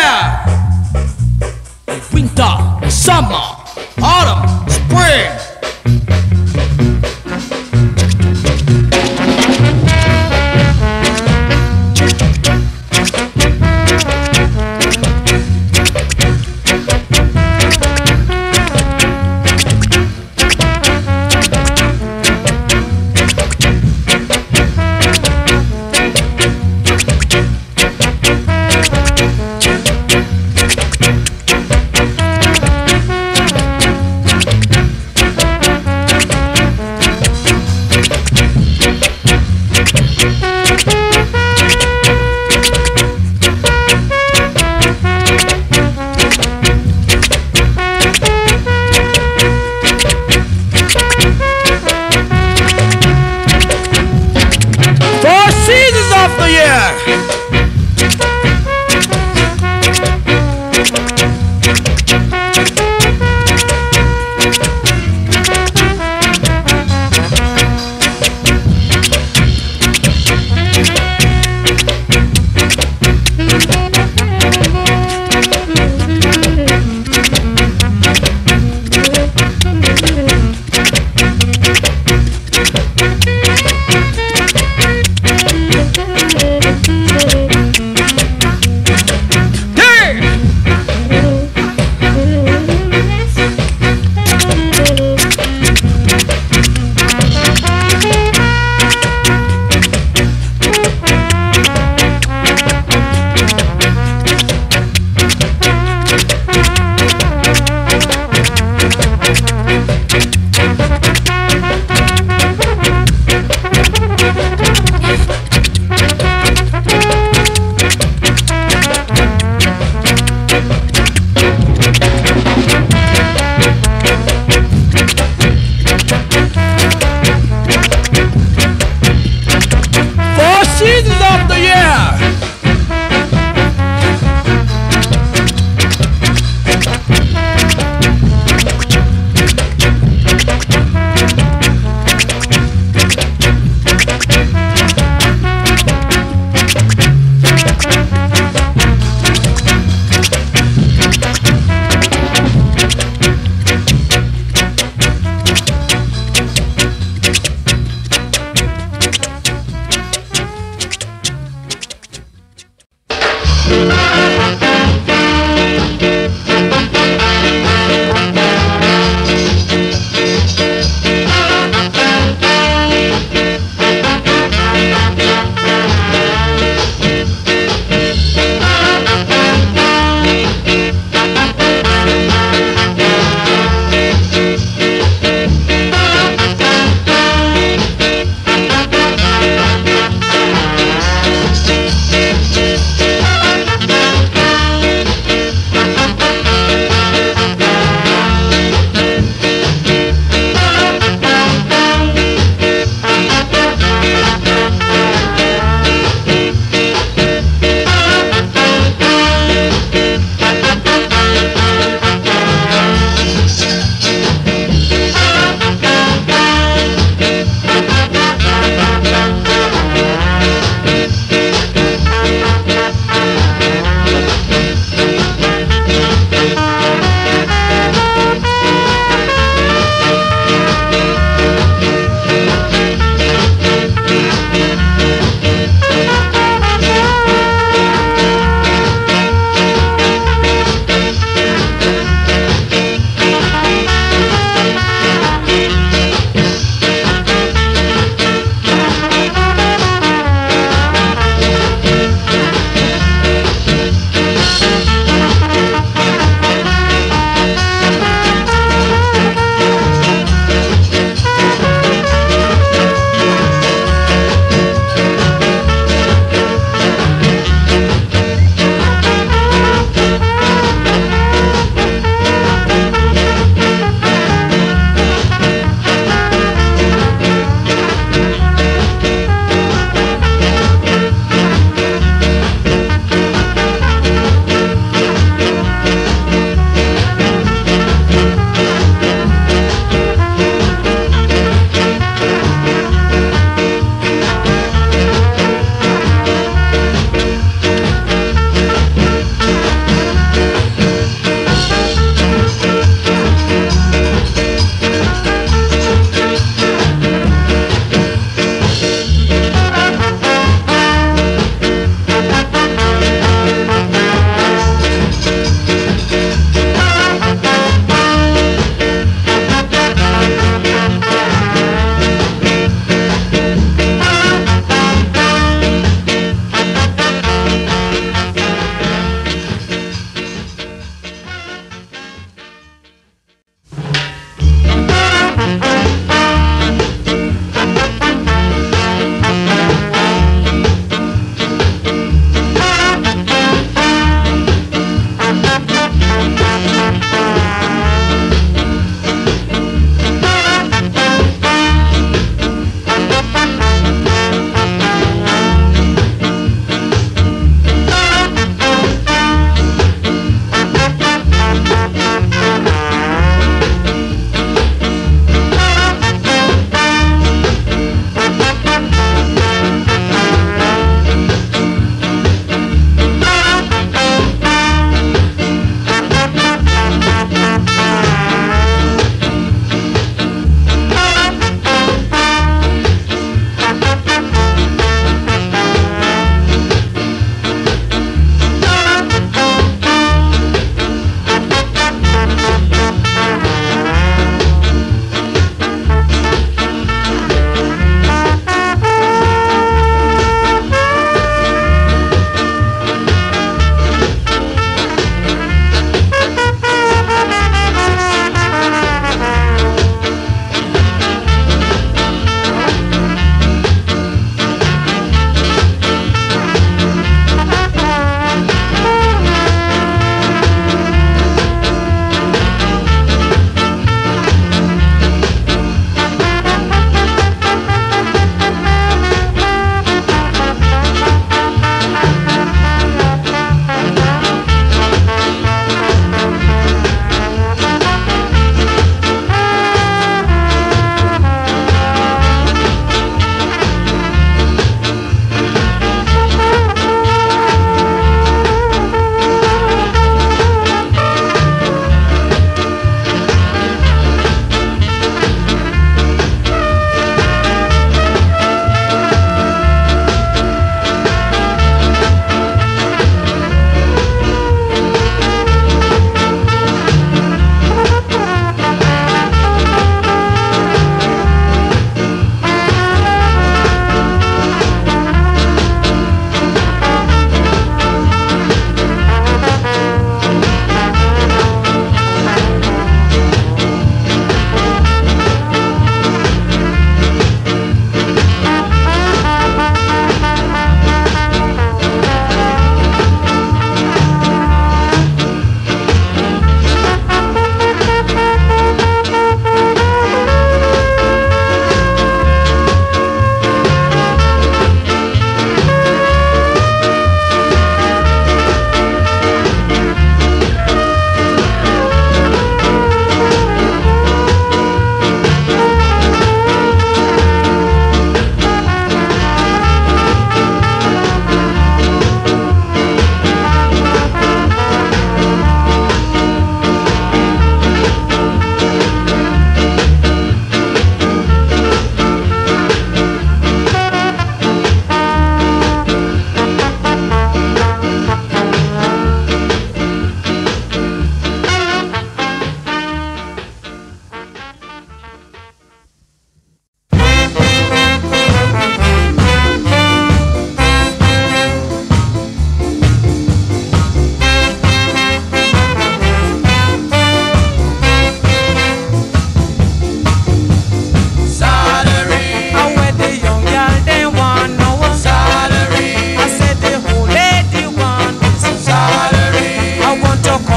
Yeah! Winter, summer, autumn, spring.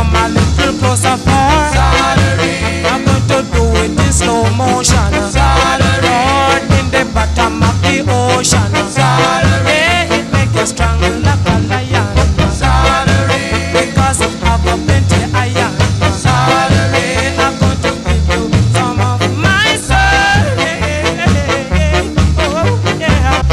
come a little closer for Saturday. I'm going to do it in slow motion. Saturday. Lord, in the bottom of the ocean. Saturday. It make you strong like a lion. Saturday. Because of have a plenty iron. Saturday. I'm going to give you some of my soul. Oh, yeah.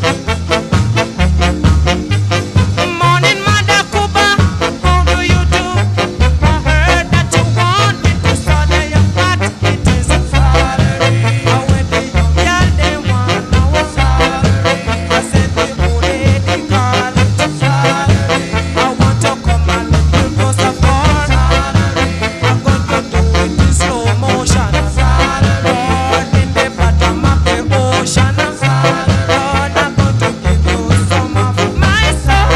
Morning, Mother Cuba, how do you do? I heard that you wanted to study your part. It is a Saturday. I went to young girl, they want now a Saturday. I said the old lady call it Saturday. I want to come a little closer for Saturday. I'm going to do it in slow motion. Saturday. Lord, in the bottom of the ocean. Saturday. Lord, I'm going to give you some of my soul.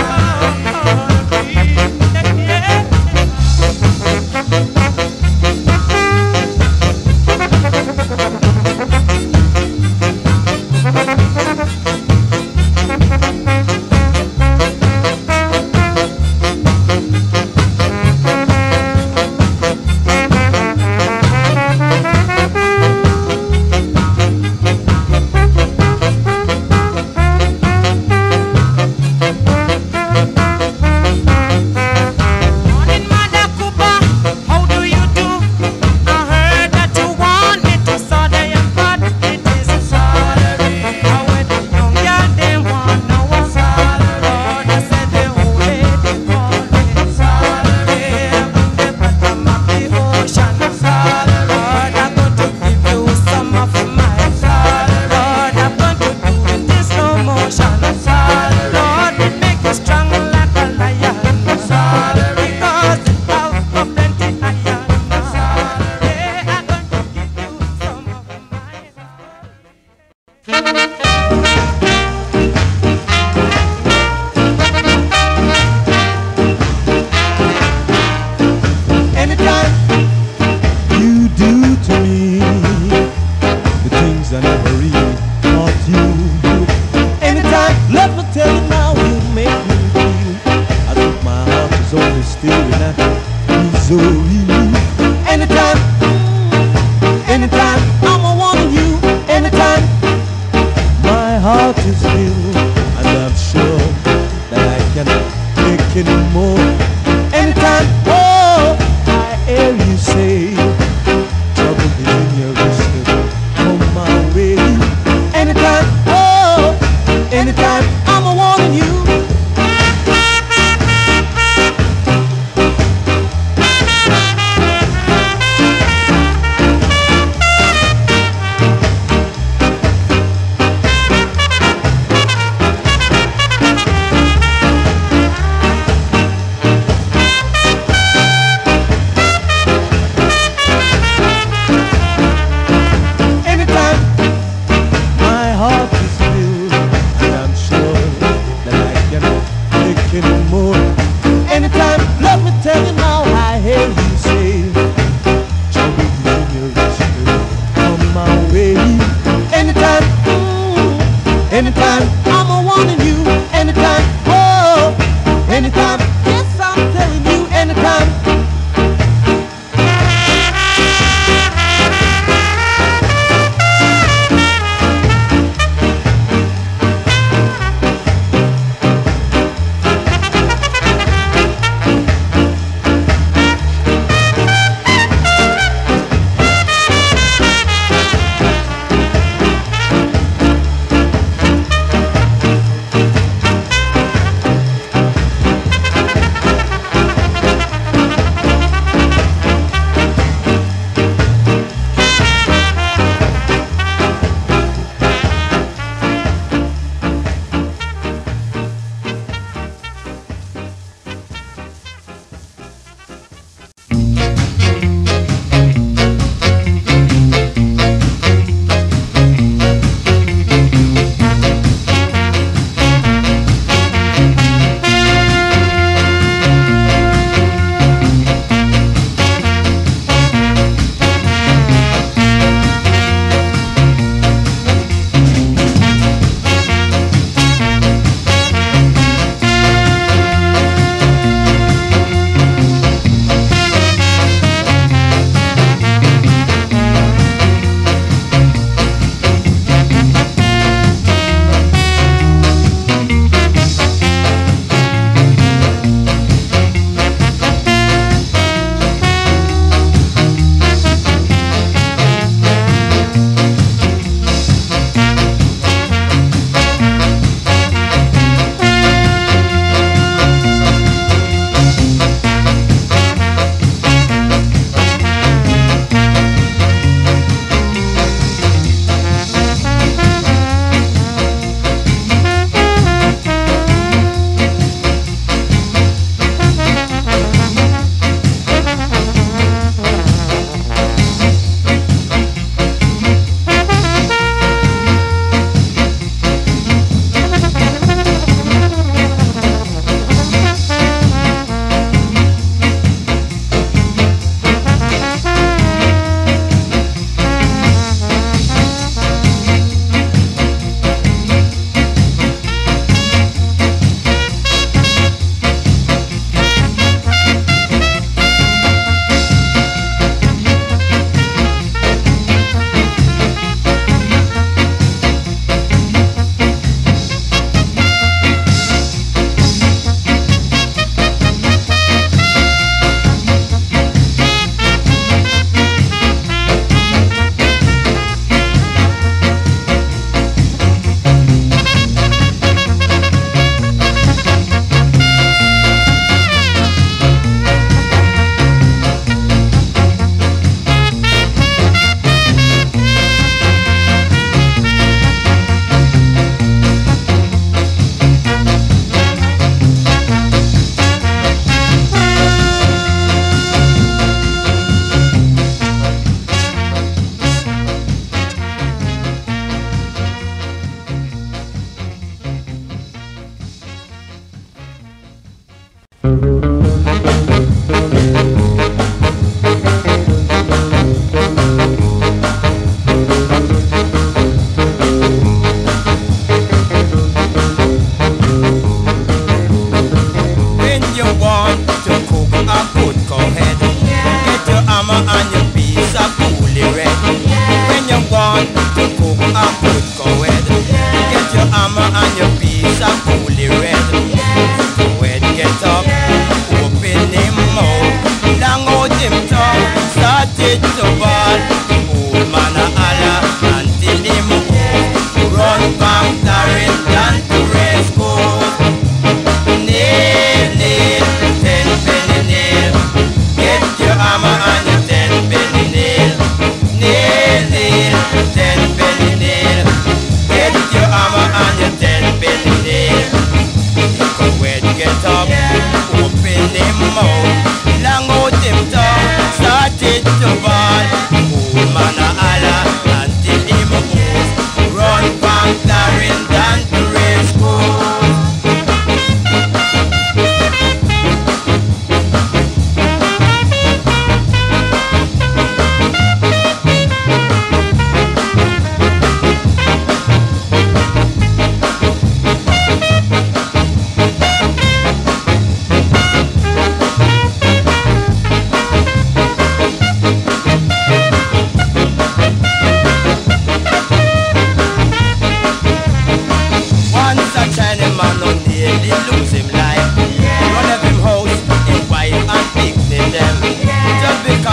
Morning, Mother Cuba, how do you do? I heard that you want me to study your part. It is a Saturday. I went to young girl, they want now a Saturday. Lord, I said the old lady call it Saturday. I'm in the bottom of the ocean. Saturday. Lord, I'm going to give you some of my Saturday. Lord, I'm going to do it in slow motion. Saturday. Lord, it make you strong like a lion. Saturday. Because it have a plenty iron. Saturday. I'm going to give you some of my Anytime you do to me the things I never really thought you would. Anytime, let me tell you now, you make me feel as if my heart is only still in that misery. Anytime, anytime I'm a wanting you. Anytime my heart is filled, and I'm sure that I cannot take any more. Anytime, oh, I hear you say, trouble is in your wrist, come my way. Anytime, oh, anytime I'm a wanting you.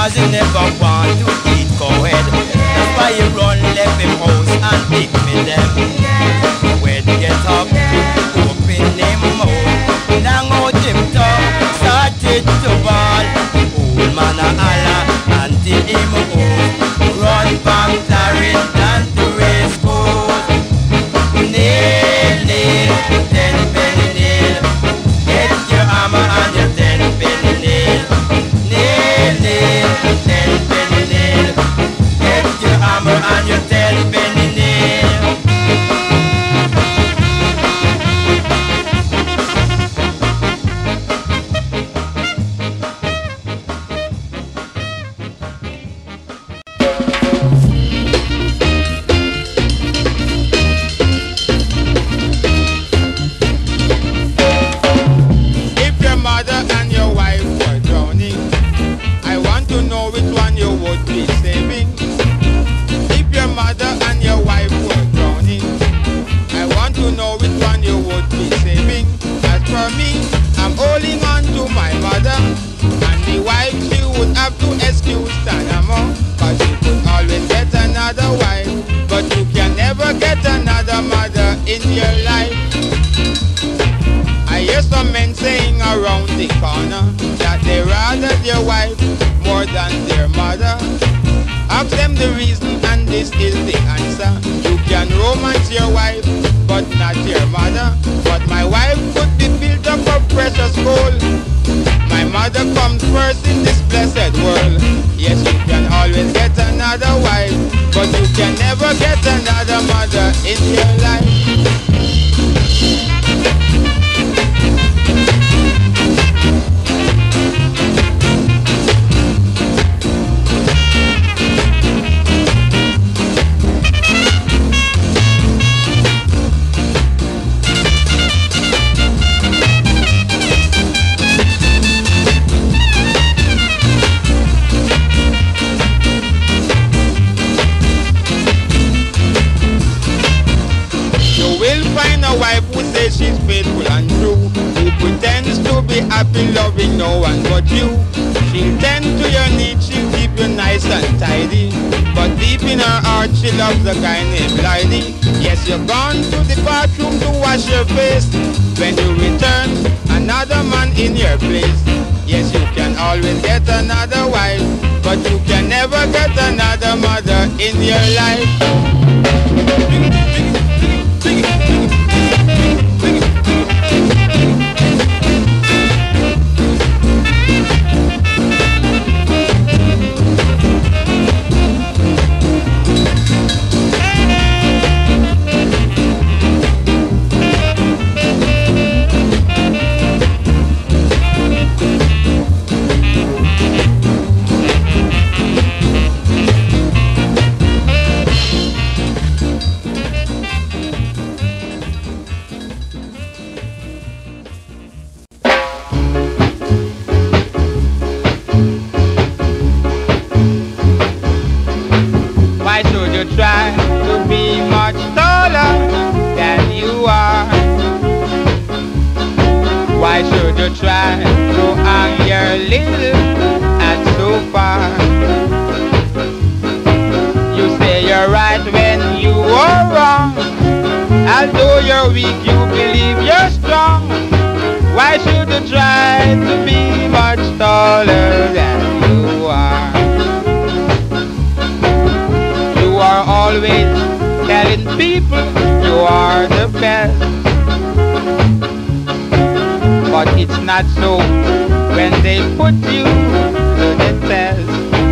'cause he never want to eat co-ed. That's why he run left him house and pick me them. When he get up, open him mouth, long out him tongue, started to ball. Old man a holler until him old. Run from Clarendon to race course. Nail, nail, 10 penny nail. Get your hammer and your 10 penny nail. Nail, nail, 10 penny nail. Get your hammer and your 10 penny nail. If your mother and your wife were drowning, I want to know which one you would be saving. If your mother and your wife were drowning, I want to know which one you would be saving. As for me, I'm holding on to my mother, and the wife, she would have to excuse Tanamo, 'cause you could always get another wife, but you can never get another mother in your life. I hear some men saying around the corner that they rather their wife more than their mother. Ask them the reason and this is the answer. You can romance your wife but not your mother. But my wife could be built up of precious gold. My mother comes first in this blessed world. Yes, you can always get another wife, but you can never get another mother in your life. You will find a wife who says she's faithful and true, who pretends to be happy loving no one but you. She'll tend to your needs, she'll keep you nice and tidy, but deep in her heart she loves a guy named Lydie. Yes, you're gone to the bathroom to wash your face. When you return, another man in your place. Yes, you can always get another wife, but you can never get another mother in your life. Why should you try to be much taller than you are? Why should you try to hang your little and so far? You say you're right when you are wrong. Although you're weak, you believe you're strong. Why should you try to be much taller than you are? You are always telling people you are the best, but it's not so when they put you to the test.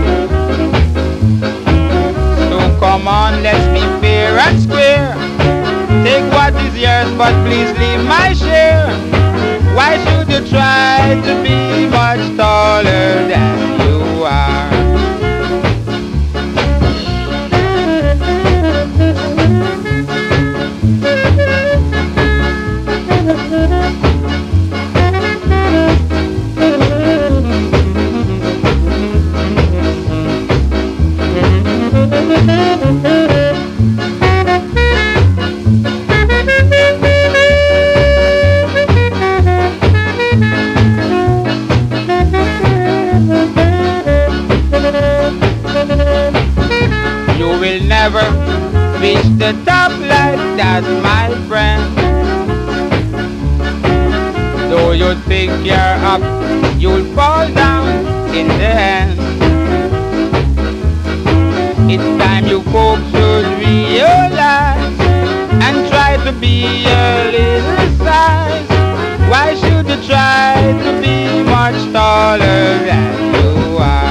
So come on, let's be fair and square. Take what is yours, but please leave my share. Why should you try to be much taller than you are? never reach the top like that, my friend. Though you think you're up, you'll fall down in the end. It's time you folks should realize and try to be a little size. Why should you try to be much taller than you are?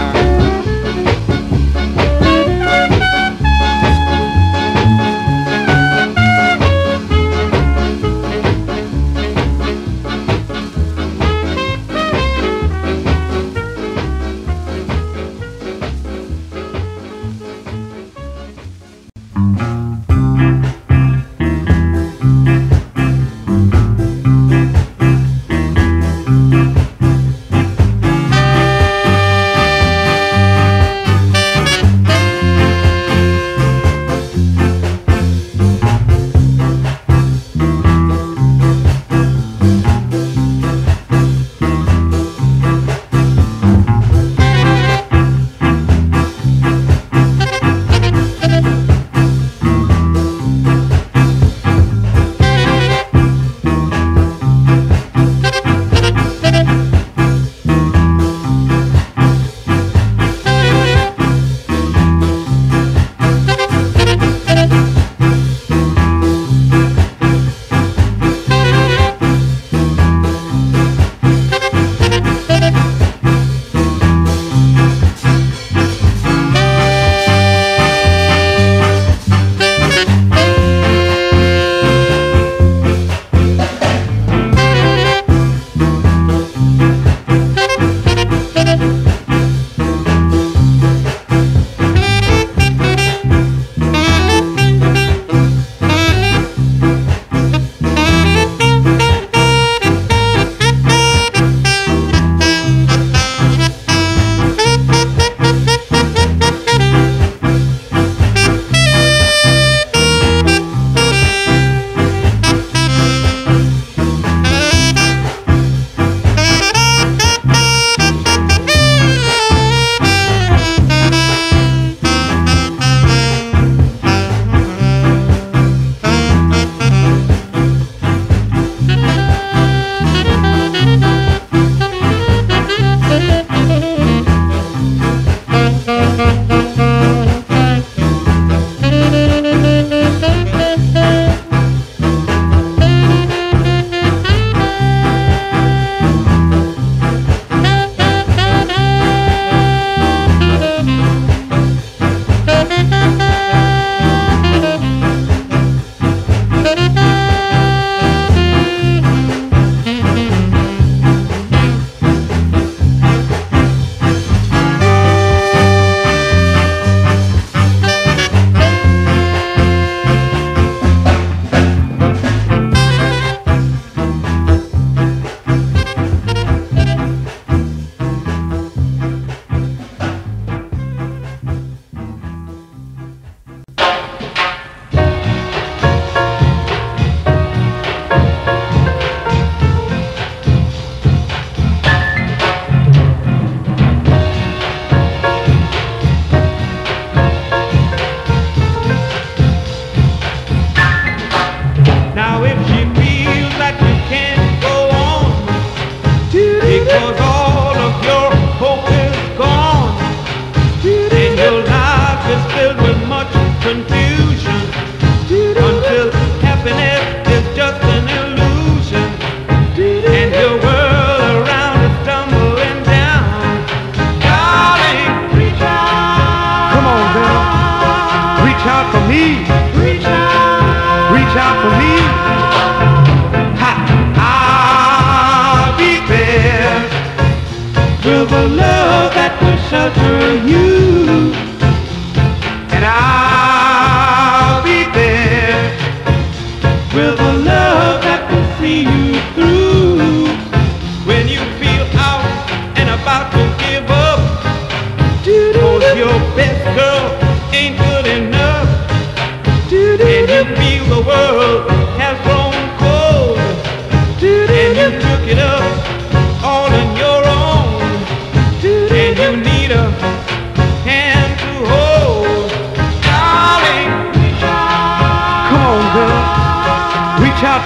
And you need a hand to hold, darling.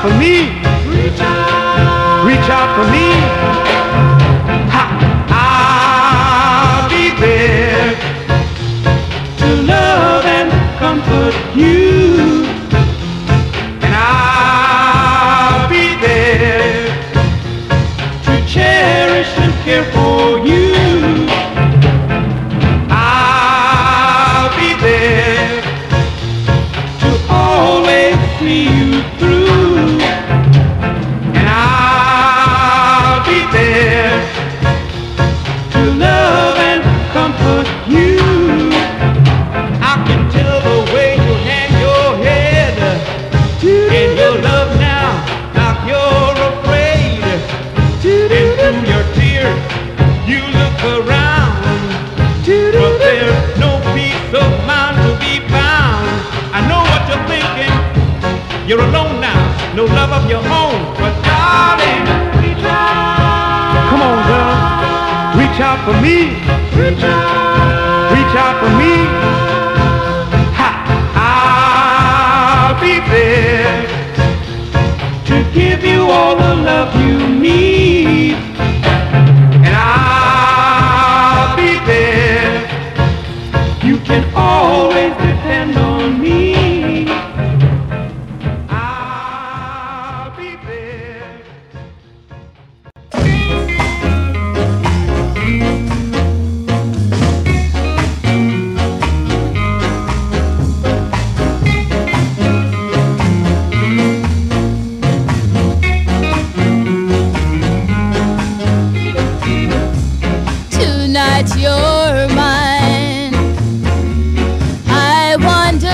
for me. Reach out for me. Ha! I'll be there to love and comfort you. And I'll be there to cherish and care for you. I'll be there to always see you through. And I'll be there to love and comfort you. I can tell the way you hang your head in your love now, like you're afraid. And through your tears, you look around, but there's no peace of mind to be found. I know what you're thinking. You're alone now, no love of your own. But darling, reach out. Come on, girl, reach out for me. Reach out for me. Ha! I'll be there to give you all the love you need. And I'll be there. You can always depend on me. I'll be there. Tonight you're mine. I wonder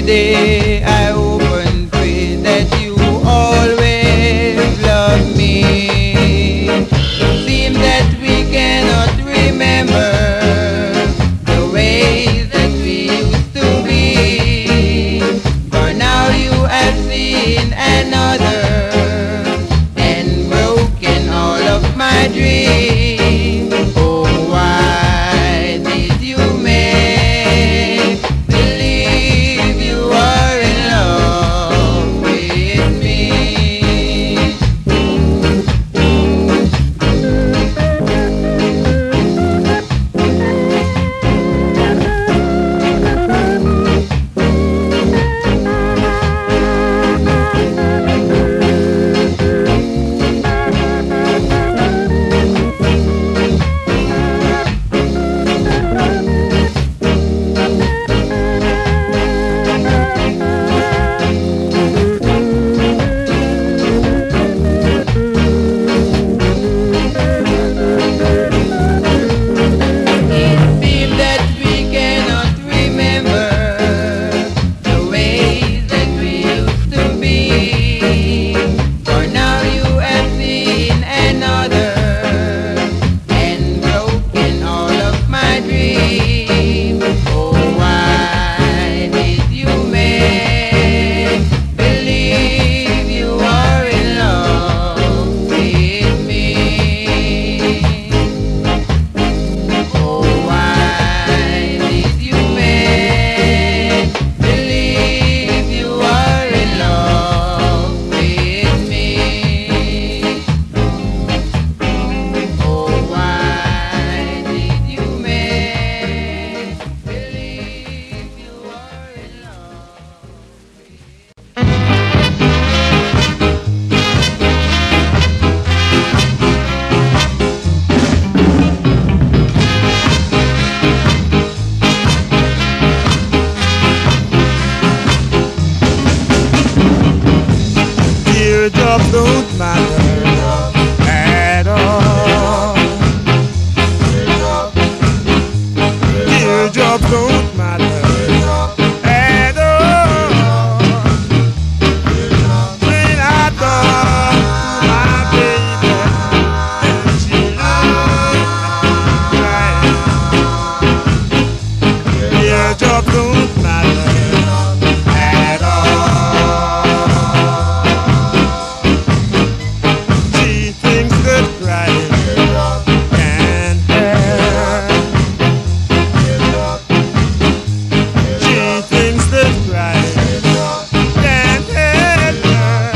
day I hope and pray that you always love me. It seems that we cannot remember the ways that we used to be. For now you have seen another and broken all of my dreams. Oh, why did you make believe you are in love with me? Teardrops don't matter at all. Teardrops don't matter at all. When I thought my baby and she looked right. Teardrops don't matter at all. She thinks that crying can hurt. She thinks that crying can hurt her.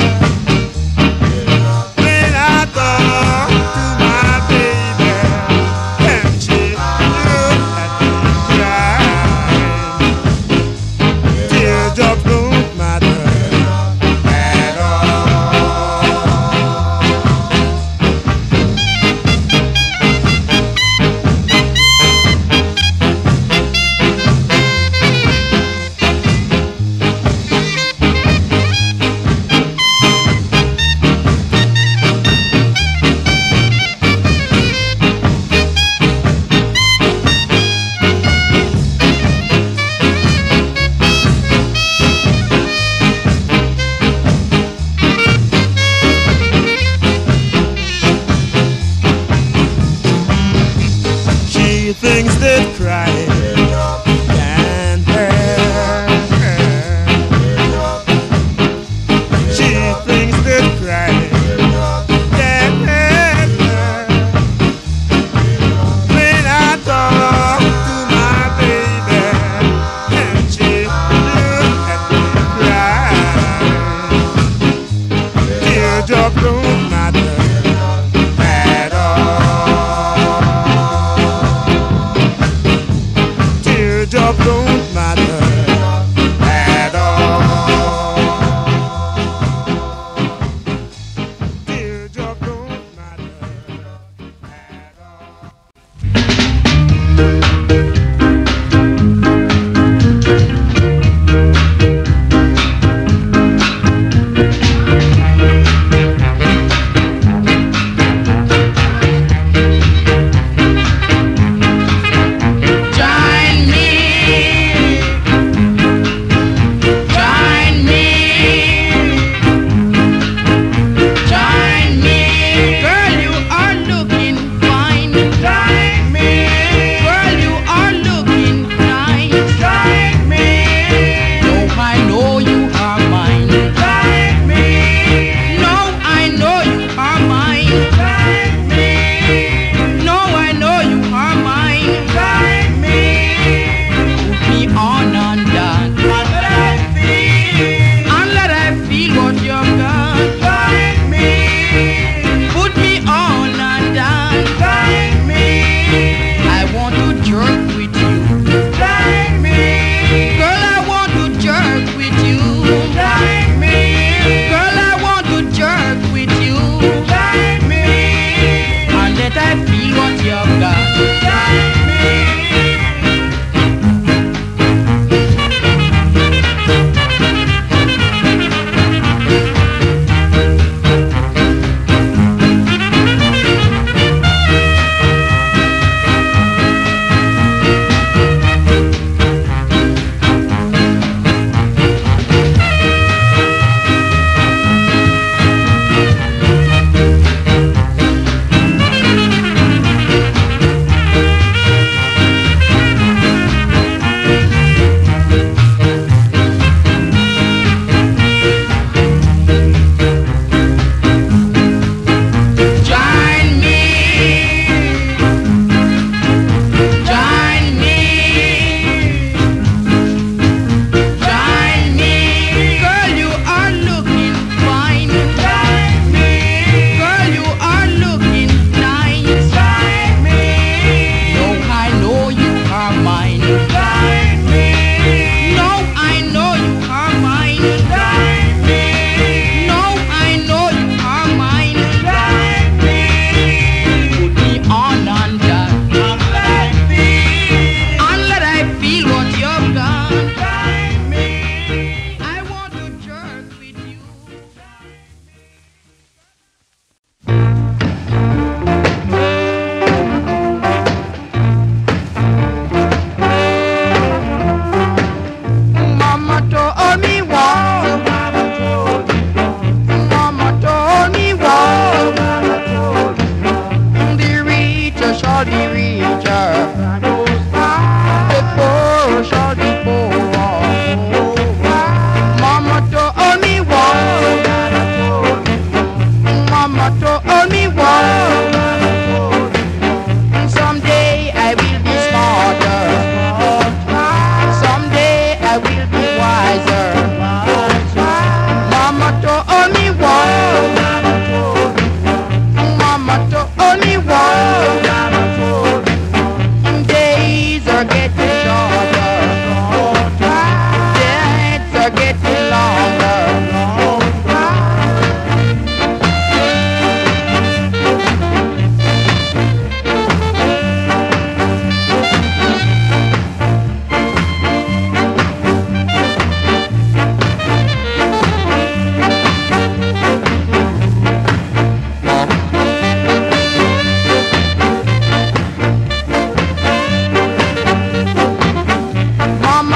When I talk to my baby and she looked at me crying, teardrops don't matter at all. She thinks that crying can hurt her. She thinks that crying can hurt her. When I talk to my baby and she look at me crying, teardrop don't matter at all. Teardrop don't matter at all. Teardrop don't matter at all. Join me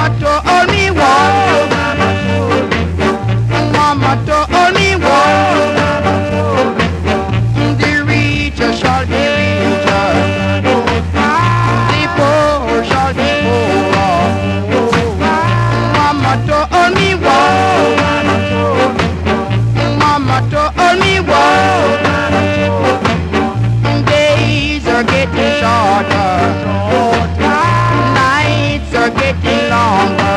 Mama told me once. Mama told me once. The rich shall be richer. The poor shall be poorer. Mama told me once. Mama told me once. Days are getting shorter. Nights are getting longer.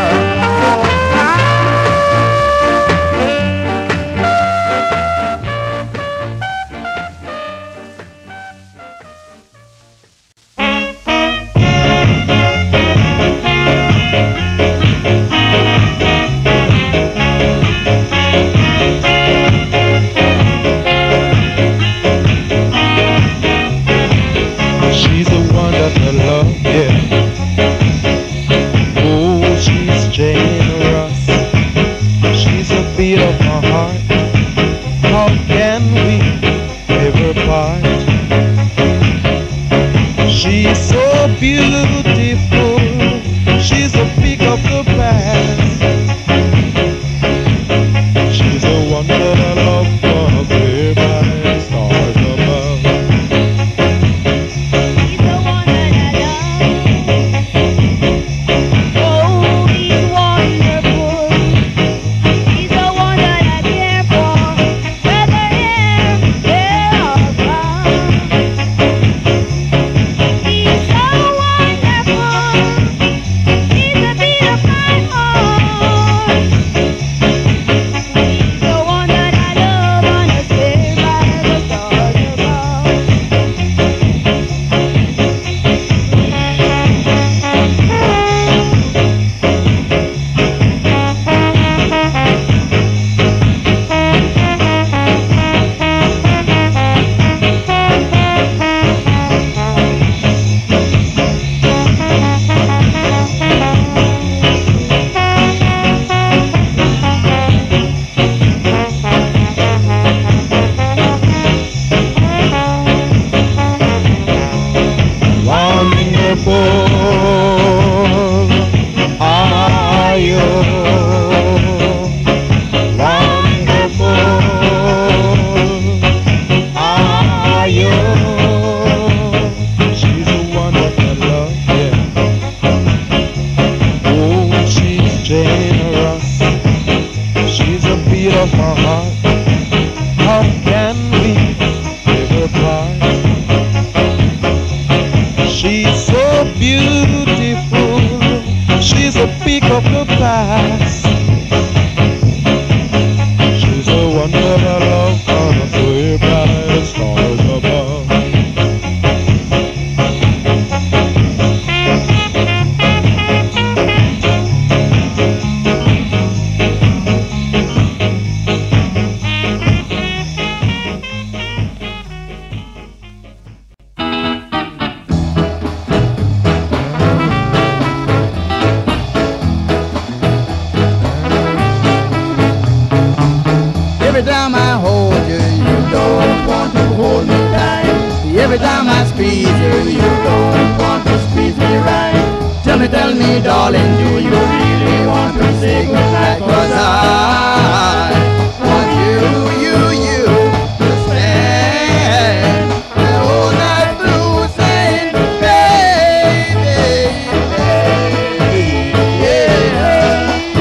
She's the one that I love, yeah. Oh, she's generous. She's a beat of my heart. How can we ever part? She's so beautiful. She's a peak of the past. She's the one that I love, gonna play by the stars above. He's the one that I love. Oh, he's wonderful. He's the one that I care for, whether here, there or gone. He's so wonderful. He's the beat of my heart. He's the one that I love, and I stay by the stars above. Wonderful are you? Wonderful are you? She's the one that I love, yeah. Oh, she's generous. She's a beat of my heart. How can we ever part? She's so beautiful. She's a peak of the past. She's the one that I love, gonna fly by the stars above. Every time I hold you, you don't want to hold me tight. Every time I squeeze you, you don't want to squeeze me right. Tell me, darling, do you really want to say goodnight? 'Cause I want you to spend the whole night through saying, baby, yeah.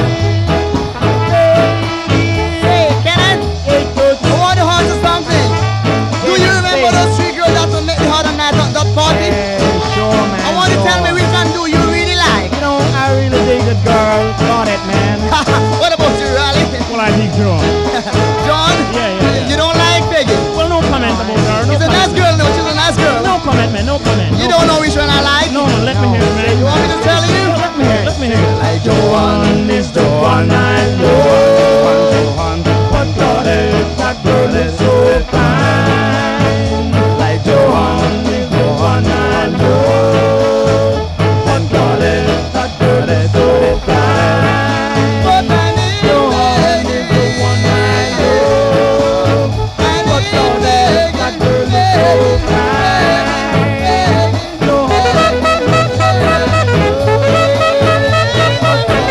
Hey, Kenneth, I want to ask you something. Do you remember those three girls that will make the other night at that party? Sure, man. I want to tell me which one do you really like? You know, I really dig that girl. Got it, man. What about you, Raleigh? Well, I think John. John? Yeah. You don't like Peggy? Well, no comment about her. No She's a nice comment. girl, no, she's a nice girl. No comment, man. No comment. You No don't know which one I like? No, let me hear it, man. You want me to tell you? Let me hear it. Let me hear it. Like Joan is the one I love. But darling, that girl is so fine. Like Joan is the one I love. But darling, that girl is so fine. But Joan is the one I love. But darling, that girl is so fine. Joan is the one I love.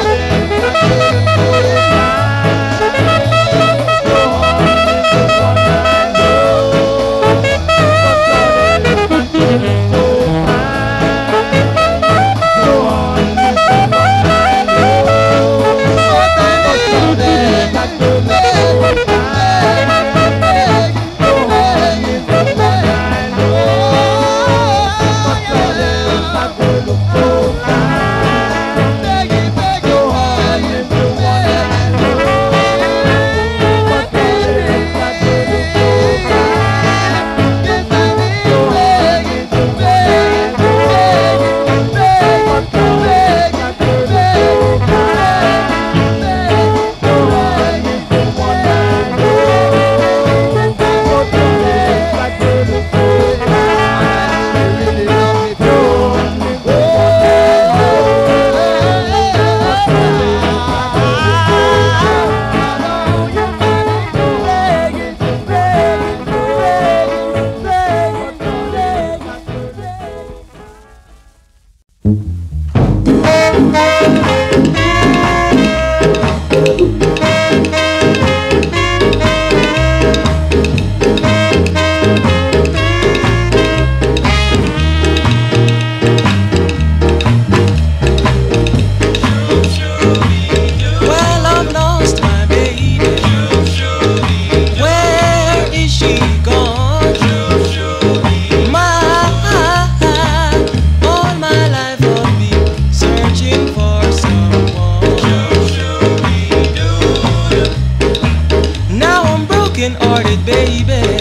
started, baby.